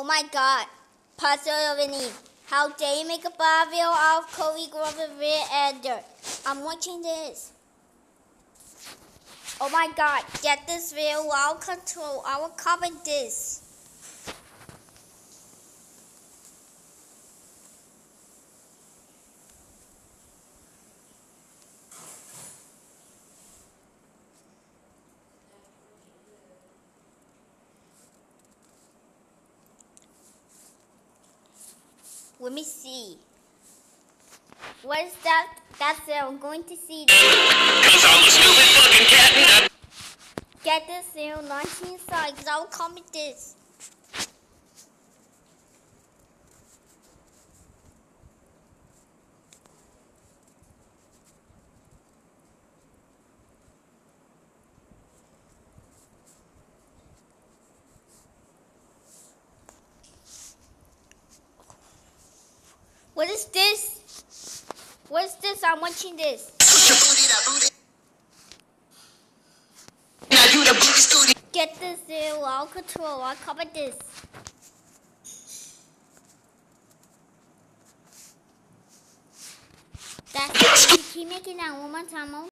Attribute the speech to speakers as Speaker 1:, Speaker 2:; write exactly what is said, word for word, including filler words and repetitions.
Speaker 1: Oh my god. Pencilyovany. How dare you make a bad video out of Cody Glover Rear Ender? I'm watching this. Oh my god. Get this video out of control. I will comment this. Let me see. What is that? That's it. I'm going to see this.
Speaker 2: Cause I'm a stupid fucking cat and I
Speaker 1: Get this video nineteen likes. I will comment this. What is this? What is this? I'm watching this.
Speaker 2: now you the booty scooty.
Speaker 1: Get this video out of control. I'll comment this. That's it. Keep making that one more time.